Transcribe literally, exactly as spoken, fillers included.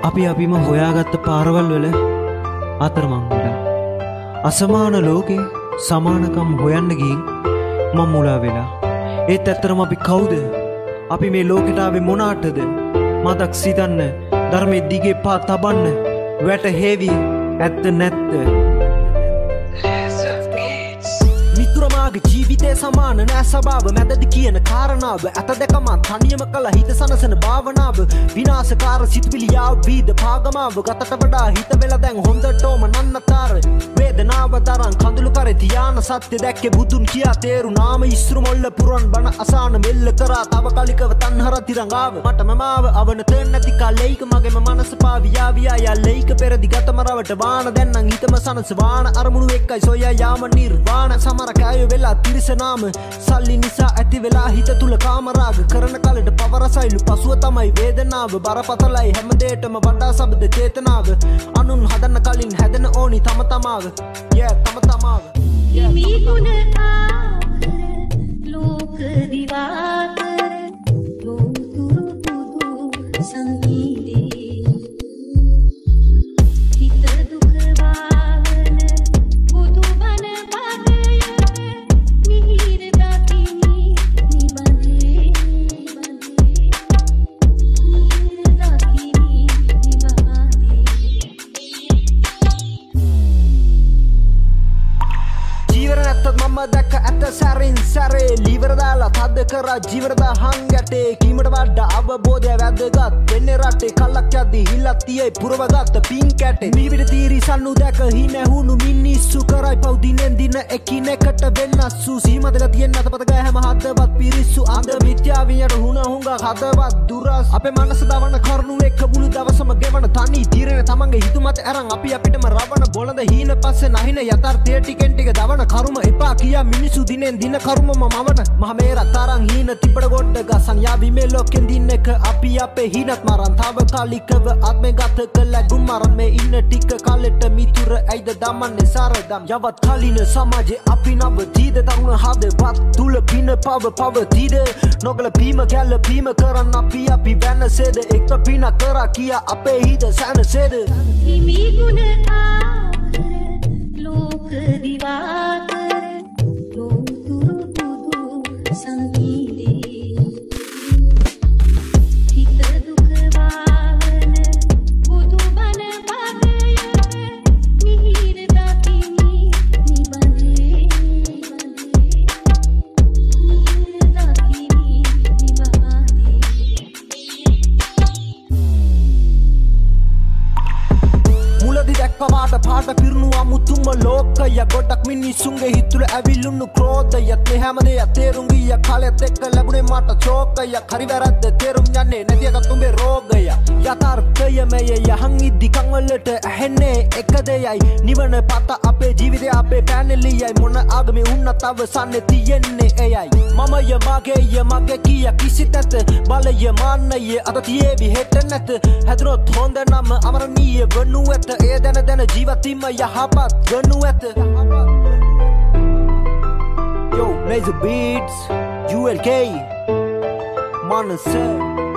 අපි අපිම හොයාගත්ත පාරවල් වල අතරමං වෙලා අසමාන ලෝකේ සමානකම් හොයන්න ගිහින් මම මුලා වෙලා. ඒත් ඇත්තටම අපි කවුද? අපි මේ ලෝකෙට ආවේ මොනාටද? මතක් සිතන්න ධර්මයේ දිගේ පා තබන්න වැටහෙවි ඇත්ත නැත්ත. මිතුරමාගේ ජීවිතේ සමාන නෑ ස්වභාව මැදද කියන කාරණාව ඇත දෙකම තනියම කළ හිත සනසන භාවනාව විනාශකාර සිතුවිලි යාව බීද පාගමාව ගතට වඩා හිත වෙලා දැන් හොඳටම නන්නතර වේදනාව තරම් කඳුළු කරේ ධ්‍යාන සත්‍ය දැක්කේ බුදුන් කියා තේරුණාම ඉස්රු මොල්ල පුරන් බණ අසාන මෙල්ල කරා තව කලිකව තන්හර තිරංගාව මට මමාව අවන තෙන් නැති කලෙයික මගේම මනස පාවියා වියා යල්ලෙයික පෙරදි ගතම රවට බාන දැන් නම් හිතම සනස වාන අරමුණු එක්කයි සොයා යාම නිර්වාණ සමර කය වෙලා තිරිසනාම සල්ලි නිසා ඇති වෙලා හිත තුල කාමරාග කරන කලට පවරසයිලු පසුව තමයි වේදනාව බරපතලයි හැමදේටම වඩා සබද චේතනාව අනුන් හදන්න කලින් හැදෙන ඕනි තම තමාව yeah තම තමාව හිමි ගුණකාර ලෝක දිවාකර ලෝතුරු පුදු සංගීතේ හිත දුක වාවන බුදු බණ පදය මිහිර දකිමි නිබඳේ නිබඳේ මිහිර දකිමි නිබඳේ ජීවර නැත්තත් මම දැක්ක ඇත්ත සැරින් සැරේ ලීවර දාලා තද කරා ජීවරද හංගැටේ කීමට වඩා අවබෝධය වැදගත් වෙන්නේ රටේ කලක් යද්දී හිල්ලක් තියේ පුරවගත්ත පින් කැටේ මිවිඩ තීරි සන්නු දැක හිනැහුණු මිනිස්සු කරයි පව් දිනෙන් දින එකිනෙකට වෙනස්සු සීමතක තියෙන අතපත ගෑ හැම හදවත් පිරිස්සු අන්ද මිත්‍යාවියට හුණ හුඟ හදවත් දුරස් අපේ මනස දවන කරුණු එක්ක මුළු දවසම ගෙවන තනි තීරණ තමන්ගේ හිතුමත අරන් අපි අපිටම රවණ බොළඳ හීන පස්සේ නැහින යථාර්ථය ටිකෙන් ටික දවන කරුම එපා කියා මිනිසු දිනෙන් දින කරුමම මවන මහ මේර තරන් හීන තිබඩ ගොඩ ගසන් යාවි මේ ලෝකෙන් දින්නක අපි අපේ හීනත් මරන් තව කාලිකව ආත්මේ ගත කළ ගුම් මරන් මේ ඉන්න ටික කාලෙට මිතුර ඇයිද දමන්නේ සරදම් යවත් කලින සමාජේ අපි නව දීද තරුණ හදවත් තුල පින පව පව දීද නොගල පීම කැල්ල පීම කරන් අපි අපි වෙනසෙද එක පින කරා කියා අපේ හිත සැනසෙද හිමි ගුණකාර ලෝක දිවාකර ලෝතුරු පුදු සංගීතේ හිත දුක වාවන බුදු බණ පදය මිහිර දකිමි නිබඳේ නිබඳේ මිහිර දකිමි නිබඳේ මුලදි දැක්කවාට පාට පිරුණු අමුතුම ලෝකය ගොඩක් මිනිසුන්ගේ හිතුල ඇවිල්ලුණු ක්‍රෝධයත් මේ හැමදේ තේරුම් ගිය කාලෙත් එක්ක ලැබුණේ මට ශෝකයක් හරි වැරද්ද තේරුම් යන්නේ නැති එකක් උඹේ රෝගය යථාර්ථය මෙය යහන් ඉදි කන් වලට ඇහෙන්නේ එක දෙයයි නිවන පත අපේ ජීවිතය අපේ පැනලියයි මොන ආගමේ වුණත් අවසන්නේ තියෙන්නේ එයයි මමය මගේය මගේ කිය කිසිත් නැත බලය මාන්නය අත තියේවි හෙට නැත හැදුනොත් හොඳ නම් අමරණීය වනු ඇත ඒ දැන දැන ජීවිතීම යහපත් ගනු ඇත Yo, Laser Beats, U L K, Manase.